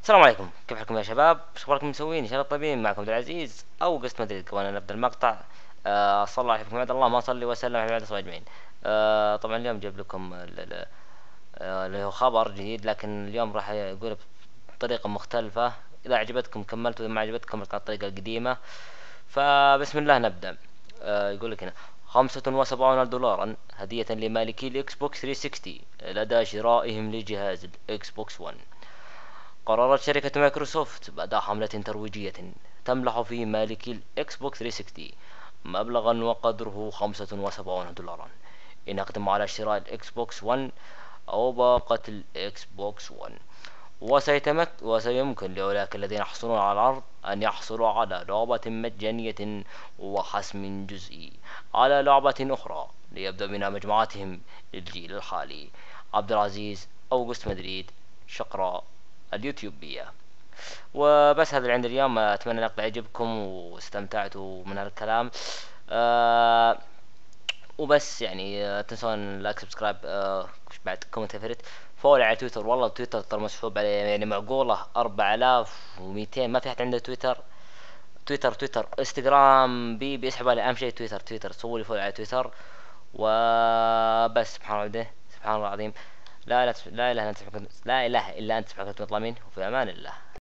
السلام عليكم، كيف حالكم يا شباب؟ ايش اخباركم مسوين؟ ان شاء الله طيبين. معكم عبد العزيز او قسط مدريد. قبل أن نبدا المقطع، صلى الله عليكم عباد الله، ما صلي وسلم على عباد الله اجمعين. طبعا اليوم جايب لكم اللي هو خبر جديد، لكن اليوم راح يقول بطريقه مختلفه. اذا عجبتكم كملتوا، اذا ما عجبتكم الطريقه القديمه. فبسم الله نبدا. يقول لك هنا: 75 دولارا هدية لمالكي الإكس بوكس 360 لدى شرائهم لجهاز الإكس بوكس 1. قررت شركة مايكروسوفت بعد حملة ترويجية تمنح في مالكي الإكس بوكس 360 مبلغا وقدره 75 دولارا إن أقدموا على شراء الإكس بوكس 1 أو باقة الإكس بوكس 1. وسيمكن لأولئك الذين يحصلون على العرض أن يحصلوا على لعبة مجانية وحسم جزئي على لعبة أخرى ليبدأ بنا مجموعتهم للجيل الحالي. عبد العزيز أوغست مدريد، شقراء اليوتيوبية. وبس هذا اللي عندي اليوم. أتمنى المقطع يعجبكم واستمتعتوا من هالكلام. أه وبس يعني تنسون لايك سبسكرايب، بعد كومنت فيفرت. فولو على تويتر، والله تويتر ترى مسحوب عليه يعني معقولة 4200 ما في أحد عنده تويتر. تويتر انستغرام بيسحب عليه. أهم شيء تويتر سووا لي فولو على تويتر. وبس سبحان الله سبحان الله العظيم. لا اله الا انت سبحانك، لا اله الا انت سبحانك وتعالى، وفي امان الله.